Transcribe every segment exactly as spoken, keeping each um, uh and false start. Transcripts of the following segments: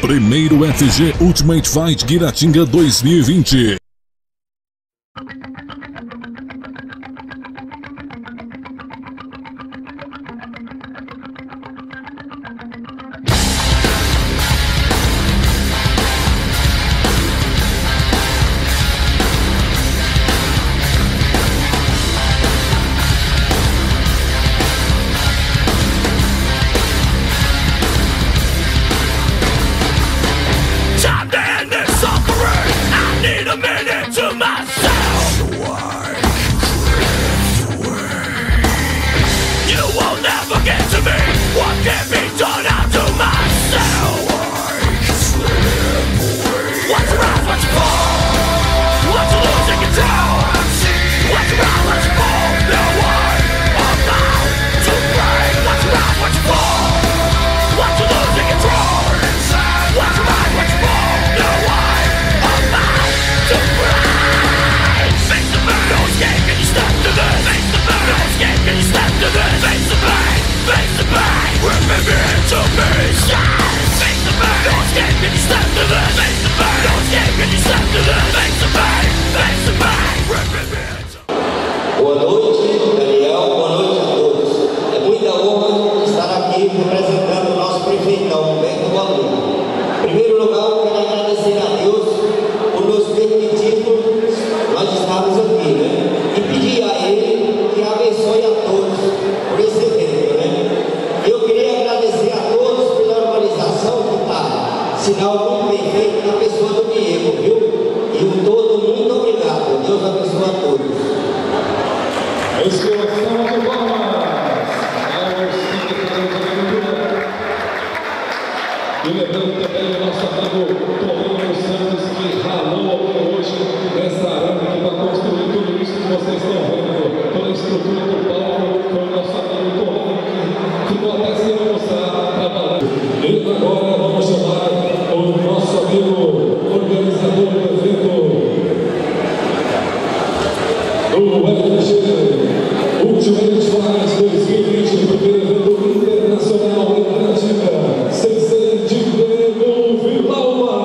Primeiro F G Ultimate Fight Guiratinga dois mil e vinte. Boa noite, Daniel. Boa noite a todos. É muita honra estar aqui representando o nosso prefeitão, Humberto Valmir. Em primeiro lugar, eu quero agradecer a Deus por nos permitir nós estarmos aqui, né? E pedir a Ele que abençoe a todos por esse evento, né? Eu queria agradecer a todos pela organização que está, sinal muito bem feito na pessoa do Diego, viu? E o todo, muito obrigado. Deus abençoe a todos. Exclamação de palmas ao secretário de Cultura. E lembrando também o nosso amigo Toninho Santos, que ralou até hoje nessa arena que vai construir tudo isso que vocês estão vendo. Toda a estrutura do palco foi o nosso amigo Toninho, que ficou até sem almoçar trabalhando. E agora vamos chamar o nosso amigo organizador do evento do F G Ultimate Fight dois mil e vinte, o primeiro evento internacional em Guiratinga, Sensei Diego Villalba.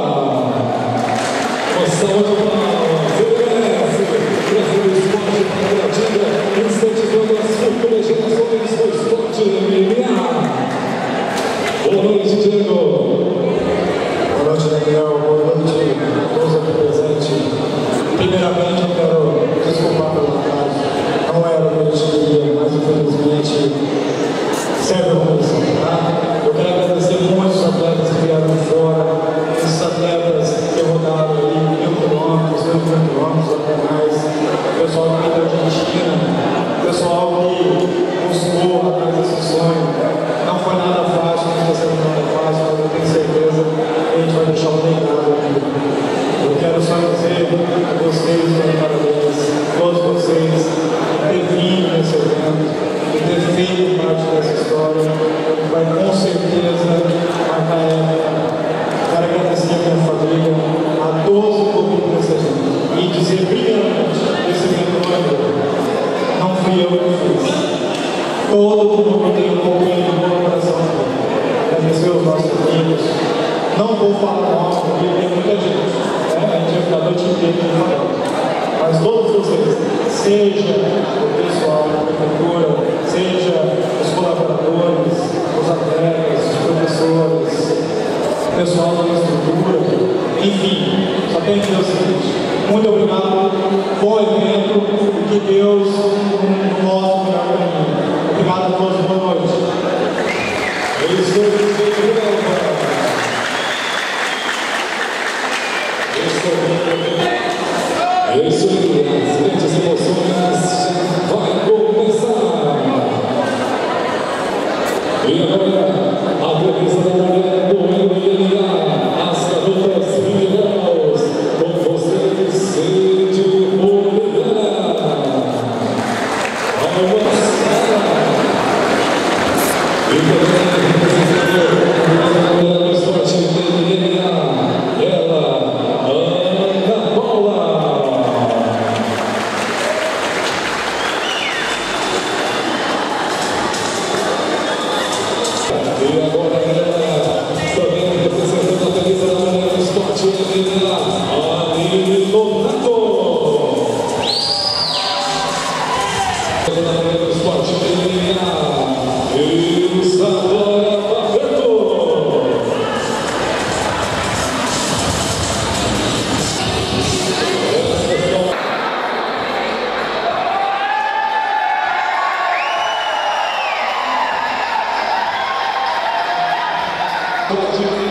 Uma salva de palmas, ele merece, trazer o esporte para Guiratinga, incentivando as futuras gerações do esporte M M A. Boa noite, Diego. Boa noite, Daniel. Boa noite a todos aqui presentes. Primeiramente, eu quero desculpar pelo atraso. Não era o que eu queria, mas infelizmente serve a condição, tá? Eu quero agradecer muitos atletas que vieram de fora, esses atletas que rodaram aí mil quilômetros, dois mil quilômetros, até mais, o pessoal aqui da Argentina, o pessoal que buscou atrás desse sonho. Não foi nada fácil, não está sendo nada fácil, mas eu tenho certeza que a gente vai deixar um legado aqui. Eu quero só dizer a vocês, meus parabéns, todos vocês, ter vindo nesse evento e ter feito parte dessa história, vai com certeza marcar época. Quero agradecer a minha família, a todos que ouviram desse evento e dizer, primeiramente, esse evento não é meu, não fui eu que fiz. Todo mundo tem um pouquinho de bom coração aqui. Agradecer os nossos amigos. Não vou falar mal, porque tem muita gente. Né? A gente vai ficar a noite inteira falando. Mas todos vocês, seja o pessoal da prefeitura, seja os colaboradores, os atletas, os professores, o pessoal da estrutura, enfim, só tenho que dizer o seguinte: muito obrigado, bom evento, e que Deus nos mostre o melhor caminho. Obrigado a todos, boa noite. É isso que eu quero. É isso aí, as grandes emoções vai começar. E agora, a beleza da mulher do M M A, as garotas minerais, com vocês, Cid Oliveira. Vamos lá. E também, representando a mulher do esporte M M A, ela, Ana Paula. E agora, galera, também representando Pode